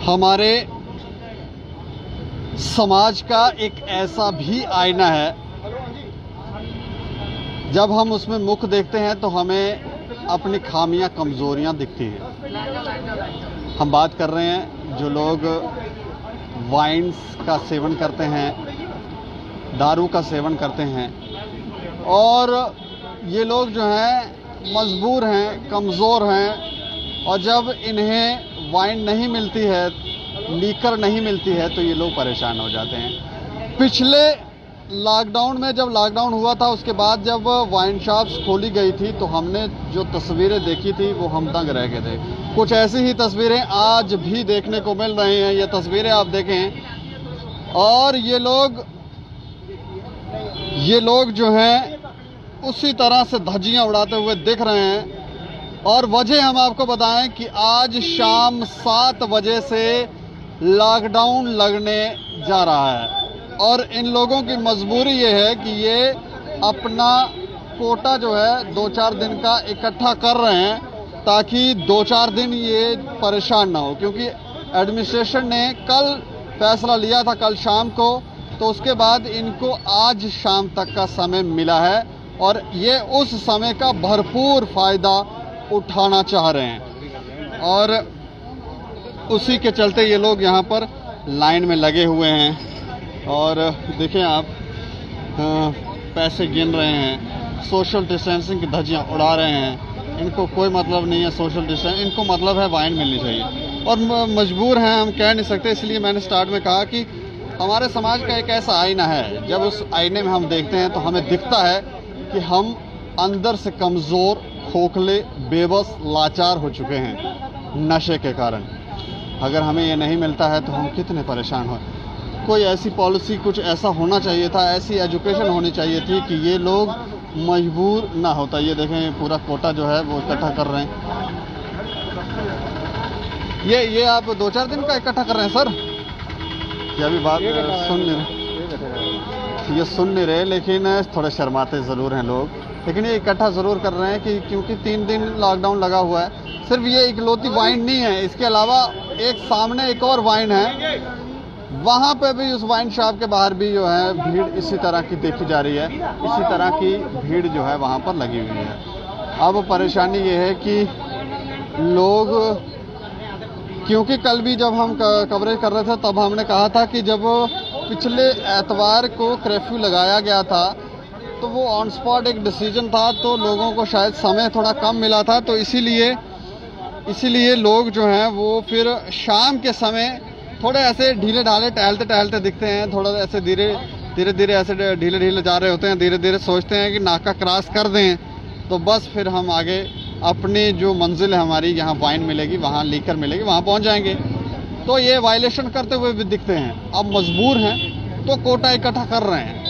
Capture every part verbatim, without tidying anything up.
हमारे समाज का एक ऐसा भी आईना है, जब हम उसमें मुख देखते हैं तो हमें अपनी खामियां कमज़ोरियां दिखती हैं। हम बात कर रहे हैं जो लोग वाइन्स का सेवन करते हैं, दारू का सेवन करते हैं, और ये लोग जो हैं मजबूर हैं, कमज़ोर हैं, और जब इन्हें वाइन नहीं मिलती है, लीकर नहीं मिलती है, तो ये लोग परेशान हो जाते हैं। पिछले लॉकडाउन में, जब लॉकडाउन हुआ था, उसके बाद जब वाइन शॉप्स खोली गई थी, तो हमने जो तस्वीरें देखी थी वो हम दंग रह गए थे। कुछ ऐसी ही तस्वीरें आज भी देखने को मिल रही हैं। ये तस्वीरें आप देखें, और ये लोग ये लोग जो हैं उसी तरह से धज्जियां उड़ाते हुए दिख रहे हैं। और वजह हम आपको बताएं कि आज शाम सात बजे से लॉकडाउन लगने जा रहा है, और इन लोगों की मजबूरी ये है कि ये अपना कोटा जो है दो चार दिन का इकट्ठा कर रहे हैं, ताकि दो चार दिन ये परेशान ना हो। क्योंकि एडमिनिस्ट्रेशन ने कल फैसला लिया था, कल शाम को, तो उसके बाद इनको आज शाम तक का समय मिला है, और ये उस समय का भरपूर फ़ायदा उठाना चाह रहे हैं। और उसी के चलते ये लोग यहाँ पर लाइन में लगे हुए हैं। और देखें आप, आ, पैसे गिन रहे हैं, सोशल डिस्टेंसिंग की धज्जियाँ उड़ा रहे हैं। इनको कोई मतलब नहीं है सोशल डिस्टेंस, इनको मतलब है वाइन मिलनी चाहिए, और मजबूर हैं, हम कह नहीं सकते। इसलिए मैंने स्टार्ट में कहा कि हमारे समाज का एक ऐसा आईना है, जब उस आईने में हम देखते हैं तो हमें दिखता है कि हम अंदर से कमज़ोर, खोखले, बेबस, लाचार हो चुके हैं नशे के कारण। अगर हमें ये नहीं मिलता है तो हम कितने परेशान हो। कोई ऐसी पॉलिसी, कुछ ऐसा होना चाहिए था, ऐसी एजुकेशन होनी चाहिए थी कि ये लोग मजबूर ना होता। ये देखें, पूरा कोटा जो है वो इकट्ठा कर रहे हैं। ये ये आप दो चार दिन का इकट्ठा कर रहे हैं सर? ये अभी बात सुन नहीं रहे, ये सुन नहीं रहे, लेकिन थोड़े शर्माते ज़रूर हैं लोग। लेकिन ये इकट्ठा ज़रूर कर रहे हैं कि क्योंकि तीन दिन लॉकडाउन लगा हुआ है। सिर्फ ये इकलौती वाइन नहीं है, इसके अलावा एक सामने एक और वाइन है, वहाँ पे भी, उस वाइन शॉप के बाहर भी जो है भीड़ इसी तरह की देखी जा रही है। इसी तरह की भीड़ जो है वहाँ पर लगी हुई है। अब परेशानी ये है कि लोग, क्योंकि कल भी जब हम कवरेज कर रहे थे तब हमने कहा था कि जब पिछले एतवार को कर्फ्यू लगाया गया था तो वो ऑन स्पॉट एक डिसीजन था, तो लोगों को शायद समय थोड़ा कम मिला था, तो इसीलिए इसीलिए लोग जो हैं वो फिर शाम के समय थोड़े ऐसे ढीले ढाले टहलते टहलते दिखते हैं। थोड़ा ऐसे धीरे धीरे धीरे ऐसे ढीले ढीले जा रहे होते हैं, धीरे धीरे सोचते हैं कि नाका क्रॉस कर दें तो बस फिर हम आगे अपनी जो मंजिल है हमारी, यहाँ वाइन मिलेगी, वहाँ लीकर मिलेगी, वहाँ पहुँच जाएंगे। तो ये वायलेशन करते हुए भी दिखते हैं। अब मजबूर हैं तो कोटा इकट्ठा कर रहे हैं।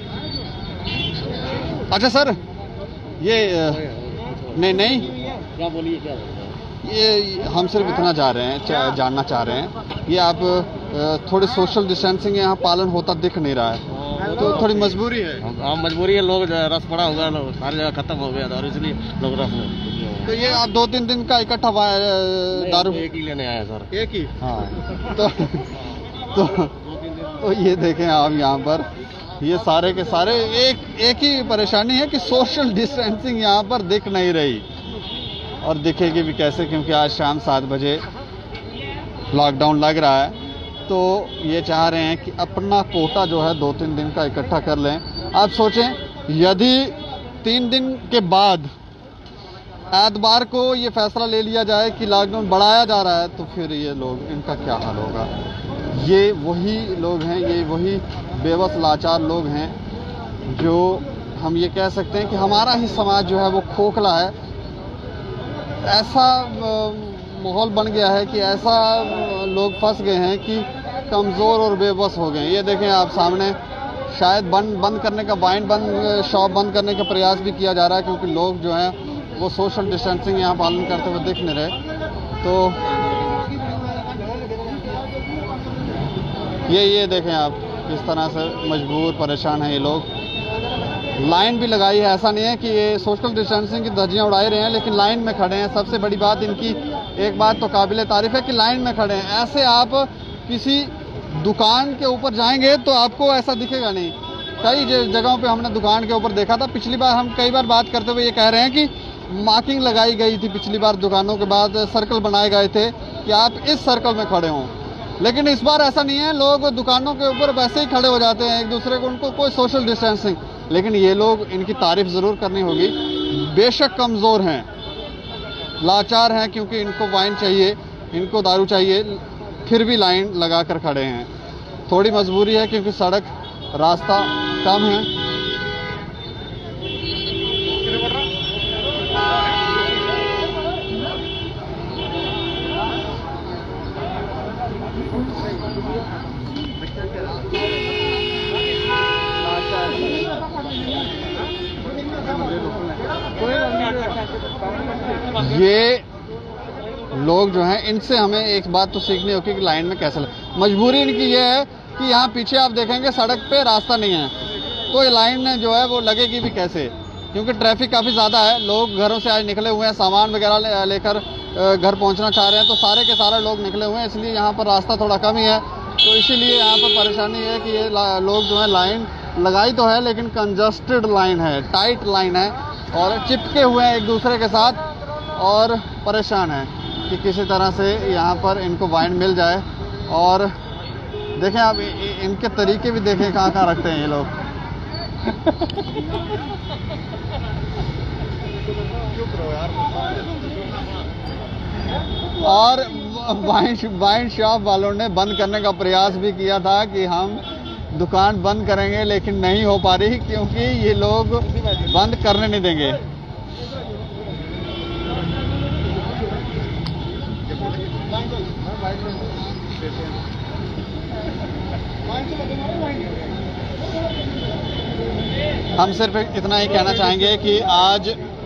अच्छा सर, ये नहीं नहीं क्या बोलिए, क्या ये हम सिर्फ इतना जा रहे हैं, जानना चाह रहे हैं, ये आप थोड़ी सोशल डिस्टेंसिंग यहाँ पालन होता दिख नहीं रहा है, तो थोड़ी मजबूरी है। हाँ, मजबूरी है। लोग रस पड़ा होगा, सारी जगह खत्म हो गया था, और इसलिए लोग रस में। तो ये आप दो तीन दिन का इकट्ठा दारू एक ही लेने आया सर, एक ही? हाँ। तो तो, तो ये देखें आप, यहाँ पर ये सारे के सारे एक एक ही परेशानी है कि सोशल डिस्टेंसिंग यहाँ पर दिख नहीं रही, और दिखेगी भी कैसे, क्योंकि आज शाम सात बजे लॉकडाउन लग रहा है। तो ये चाह रहे हैं कि अपना कोटा जो है दो तीन दिन का इकट्ठा कर लें। आप सोचें, यदि तीन दिन के बाद एतवार को ये फैसला ले लिया जाए कि लॉकडाउन बढ़ाया जा रहा है, तो फिर ये लोग, इनका क्या हाल होगा। ये वही लोग हैं, ये वही बेबस लाचार लोग हैं, जो हम ये कह सकते हैं कि हमारा ही समाज जो है वो खोखला है। ऐसा माहौल बन गया है कि ऐसा लोग फंस गए हैं कि कमज़ोर और बेबस हो गए। ये देखें आप सामने, शायद बंद बंद करने का, वाइन बंद शॉप बंद करने का प्रयास भी किया जा रहा है, क्योंकि लोग जो हैं वो सोशल डिस्टेंसिंग यहाँ पालन करते हुए दिख नहीं रहे। तो ये ये देखें आप, किस तरह से मजबूर, परेशान हैं ये लोग। लाइन भी लगाई है, ऐसा नहीं है कि ये सोशल डिस्टेंसिंग की धज्जियाँ उड़ाए रहे हैं, लेकिन लाइन में खड़े हैं। सबसे बड़ी बात, इनकी एक बात तो काबिल तारीफ है कि लाइन में खड़े हैं। ऐसे आप किसी दुकान के ऊपर जाएंगे तो आपको ऐसा दिखेगा नहीं। कई जगहों पे हमने दुकान के ऊपर देखा था। पिछली बार हम कई बार बात करते हुए ये कह रहे हैं कि मार्किंग लगाई गई थी पिछली बार, दुकानों के बाद सर्कल बनाए गए थे कि आप इस सर्कल में खड़े हों, लेकिन इस बार ऐसा नहीं है। लोग दुकानों के ऊपर वैसे ही खड़े हो जाते हैं एक दूसरे को, उनको कोई सोशल डिस्टेंसिंग। लेकिन ये लोग, इनकी तारीफ ज़रूर करनी होगी, बेशक कमज़ोर हैं, लाचार हैं, क्योंकि इनको वाइन चाहिए, इनको दारू चाहिए, फिर भी लाइन लगा कर खड़े हैं। थोड़ी मजबूरी है क्योंकि सड़क रास्ता कम है। ये लोग जो हैं, इनसे हमें एक बात तो सीखनी होगी कि लाइन में कैसे लगे। मजबूरी इनकी ये है कि यहाँ पीछे आप देखेंगे सड़क पे रास्ता नहीं है, तो ये लाइन जो है वो लगेगी भी कैसे, क्योंकि ट्रैफिक काफ़ी ज़्यादा है। लोग घरों से आज निकले हुए हैं, सामान वगैरह लेकर घर पहुँचना चाह रहे हैं, तो सारे के सारे लोग निकले हुए हैं, इसलिए यहाँ पर रास्ता थोड़ा कम ही है। तो इसीलिए यहाँ पर परेशानी है कि ये लोग जो है, लाइन लगाई तो है लेकिन कंजस्टेड लाइन है, टाइट लाइन है और चिपके हुए हैं एक दूसरे के साथ, और परेशान है कि किसी तरह से यहाँ पर इनको वाइन मिल जाए। और देखें आप इनके तरीके भी देखें कहाँ कहाँ रखते हैं ये लोग। और वाइन वाइन शॉप वालों ने बंद करने का प्रयास भी किया था कि हम दुकान बंद करेंगे, लेकिन नहीं हो पा रही क्योंकि ये लोग बंद करने नहीं देंगे। हम सिर्फ इतना ही कहना चाहेंगे कि आज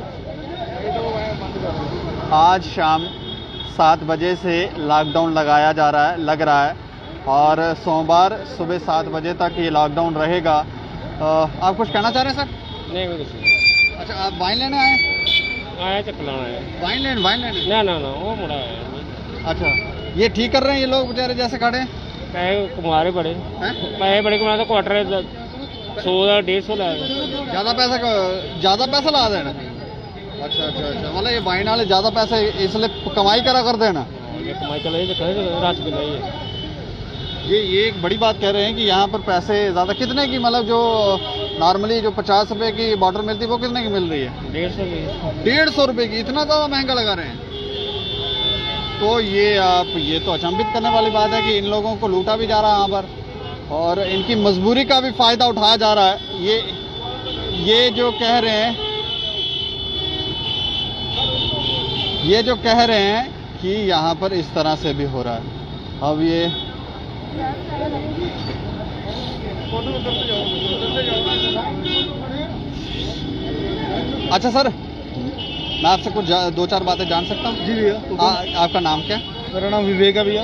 आज शाम सात बजे से लॉकडाउन लगाया जा रहा है, लग रहा है, और सोमवार सुबह सात बजे तक ये लॉकडाउन रहेगा। आप कुछ कहना चाह रहे हैं सर? नहीं, कुछ नहीं। अच्छा, आप वाइन लेने आए? आया चक्कर लाना है। वाइन लेने वाइन लेने ना ना ना वो मुड़ा है। अच्छा, ये ठीक कर रहे हैं ये लोग बेचारे जैसे खड़े हैं? पैसे कुमारे बड़े पैसे बड़े कमा, तो क्वार्टर सौ का डेढ़ सौ ला ज़्यादा पैसा ज़्यादा पैसा ला देना। अच्छा अच्छा अच्छा, मतलब ये वाइन वाले ज़्यादा पैसे इसलिए कमाई करा कर देना। कमाई चला रात भी नहीं है। ये ये एक बड़ी बात कह रहे हैं कि यहाँ पर पैसे ज़्यादा कितने की, मतलब जो नॉर्मली जो पचास रुपए की बॉटल मिलती है वो कितने की मिल रही है? डेढ़ सौ की। डेढ़ सौ रुपये की, इतना ज़्यादा महंगा लगा रहे हैं। तो ये आप ये तो अचंभित करने वाली बात है कि इन लोगों को लूटा भी जा रहा है यहाँ पर, और इनकी मजबूरी का भी फ़ायदा उठाया जा रहा है। ये ये जो कह रहे हैं ये जो कह रहे हैं कि यहाँ पर इस तरह से भी हो रहा है। अब ये अच्छा सर, मैं आपसे कुछ दो चार बातें जान सकता हूँ? जी भैया। आपका नाम क्या? मेरा नाम विवेक है भैया।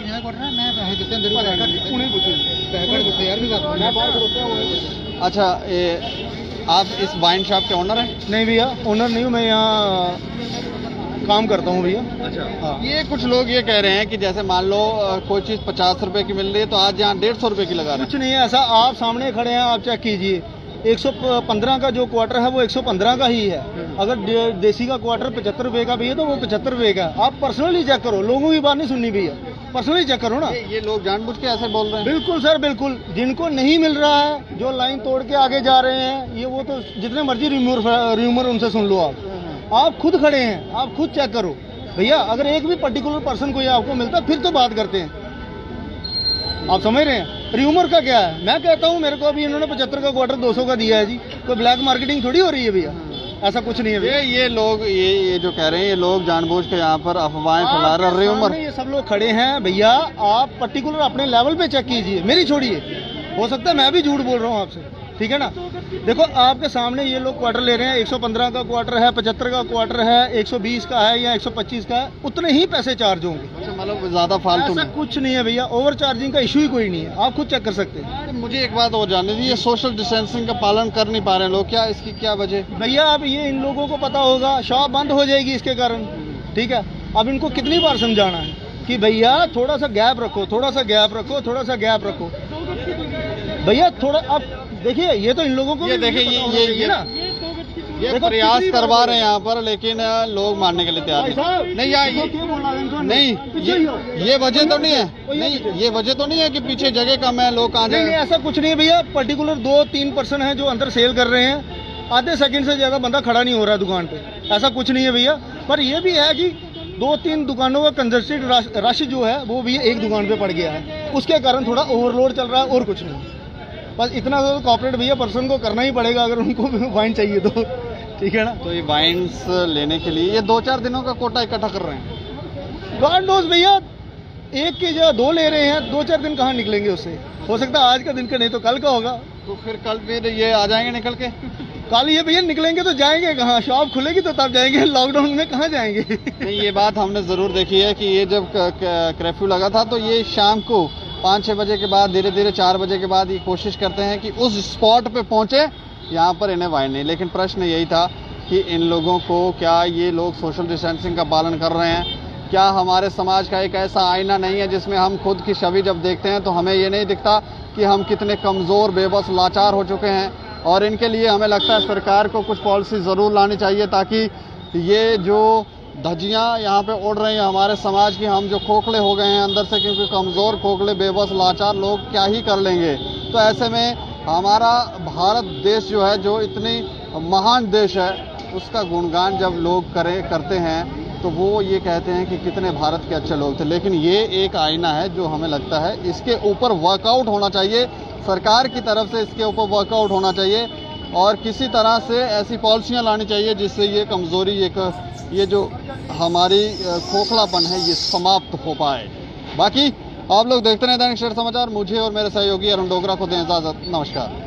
अच्छा, ये आप इस वाइन शॉप के ओनर हैं? नहीं भैया, ओनर नहीं हूँ मैं, यहाँ काम करता हूँ भैया। अच्छा हाँ। ये कुछ लोग ये कह रहे हैं कि जैसे मान लो कोई चीज़ पचास रुपए की मिल रही है तो आज यहाँ डेढ़ सौ रुपए की लगा रहे हैं। कुछ नहीं है ऐसा, आप सामने खड़े हैं, आप चेक कीजिए। एक सौ पंद्रह का जो क्वार्टर है वो एक सौ पंद्रह का ही है। अगर देसी का क्वार्टर पचहत्तर रुपए का भी है तो वो पचहत्तर रुपए का। आप पर्सनली चेक करो, लोगों की बात नहीं सुननी भैया, पर्सनली चेक करो ना। ये, ये लोग जानबूझ के ऐसे बोल रहे हैं? बिल्कुल सर, बिल्कुल। जिनको नहीं मिल रहा है, जो लाइन तोड़ के आगे जा रहे हैं, ये वो तो जितने मर्जी र्यूमर र्यूमर उनसे सुन लो। आप आप खुद खड़े हैं, आप खुद चेक करो भैया। अगर एक भी पर्टिकुलर पर्सन कोई आपको मिलता फिर तो बात करते हैं, आप समझ रहे हैं। र्यूमर का क्या है? मैं कहता हूँ मेरे को अभी इन्होंने पचहत्तर का क्वार्टर दो सौ का दिया है जी, कोई ब्लैक मार्केटिंग थोड़ी हो रही है भैया, ऐसा कुछ नहीं है भैया। ये ये लोग ये ये जो कह रहे हैं, ये लोग जानबूझ के यहाँ पर अफवाहें फैला रहे हैं। र्यूमर, ये सब लोग खड़े हैं भैया, आप पर्टिकुलर अपने लेवल पे चेक कीजिए, मेरी छोड़िए। हो सकता है मैं भी झूठ बोल रहा हूँ आपसे, ठीक है ना। देखो आपके सामने ये लोग क्वार्टर ले रहे हैं, एक सौ पंद्रह का क्वार्टर है, पचहत्तर का क्वार्टर है, एक सौ बीस का है या एक सौ पच्चीस का है, उतने ही पैसे चार्ज होंगे। अच्छा, मतलब ज्यादा फालतू ऐसा नहीं। कुछ नहीं है भैया, ओवर चार्जिंग का इशू ही कोई नहीं है, आप खुद चेक कर सकते हैं। मुझे एक बात और जाननी थी, ये सोशल डिस्टेंसिंग का पालन कर नहीं पा रहे हैं लोग, क्या इसकी क्या वजह? भैया अब ये इन लोगों को पता होगा, शॉप बंद हो जाएगी इसके कारण, ठीक है। अब इनको कितनी बार समझाना है कि भैया थोड़ा सा गैप रखो, थोड़ा सा गैप रखो, थोड़ा सा गैप रखो। भैया थोड़ा अब देखिए, ये तो इन लोगों को ये देखिए ये ये ये ना ये प्रयास करवा रहे हैं यहाँ पर, लेकिन लोग मानने के लिए तैयार नहीं। नहीं यार ये नहीं ये ये वजह तो नहीं है, नहीं ये वजह तो नहीं है कि पीछे जगह कम है, लोग कहाँ जाए। नहीं ऐसा कुछ नहीं है भैया, पर्टिकुलर दो तीन पर्सन है जो अंदर सेल कर रहे हैं, आधे सेकंड से ज्यादा बंदा खड़ा नहीं हो रहा है दुकान पे, ऐसा कुछ नहीं है भैया। पर ये भी है कि दो तीन दुकानों का कंजस्टेड रश जो है वो भी एक दुकान पे पड़ गया है, उसके कारण थोड़ा ओवरलोड चल रहा है और कुछ नहीं। बस इतना तो कॉर्पोरेट भैया पर्सन को करना ही पड़ेगा अगर उनको वाइन चाहिए तो, ठीक है ना। तो ये वाइन्स लेने के लिए ये दो चार दिनों का कोटा इकट्ठा कर रहे हैं। गॉड नोज भैया, एक की जगह दो ले रहे हैं, दो चार दिन कहाँ निकलेंगे उससे। हो सकता है आज का दिन का नहीं तो कल का होगा, तो फिर कल फिर ये आ जाएंगे निकल के। कल ये भैया निकलेंगे तो जाएंगे कहाँ, शॉप खुलेगी तो तब जाएंगे, लॉकडाउन में कहाँ जाएंगे। नहीं ये बात हमने जरूर देखी है कि ये जब कर्फ्यू लगा था तो ये शाम को पाँच छः बजे के बाद धीरे धीरे चार बजे के बाद ये कोशिश करते हैं कि उस स्पॉट पे पहुंचे यहाँ पर इन्हें वाइन नहीं। लेकिन प्रश्न यही था कि इन लोगों को, क्या ये लोग सोशल डिस्टेंसिंग का पालन कर रहे हैं? क्या हमारे समाज का एक ऐसा आईना नहीं है जिसमें हम खुद की छवि जब देखते हैं तो हमें ये नहीं दिखता कि हम कितने कमज़ोर, बेबस, लाचार हो चुके हैं? और इनके लिए हमें लगता है सरकार को कुछ पॉलिसी ज़रूर लानी चाहिए ताकि ये जो धज्जियाँ यहाँ पे उड़ रही हैं हमारे समाज की, हम जो खोखले हो गए हैं अंदर से, क्योंकि कमज़ोर, खोखले, बेबस, लाचार लोग क्या ही कर लेंगे। तो ऐसे में हमारा भारत देश जो है, जो इतनी महान देश है, उसका गुणगान जब लोग करें करते हैं तो वो ये कहते हैं कि कितने भारत के अच्छे लोग थे। लेकिन ये एक आईना है जो हमें लगता है इसके ऊपर वर्कआउट होना चाहिए, सरकार की तरफ से इसके ऊपर वर्कआउट होना चाहिए और किसी तरह से ऐसी पॉलिसियाँ लानी चाहिए जिससे ये कमज़ोरी, एक ये जो हमारी खोखलापन है, ये समाप्त हो पाए। बाकी आप लोग देखते रहे दैनिक सवेरा समाचार। मुझे और मेरे सहयोगी अरुण डोगरा को दें इजाज़त। नमस्कार।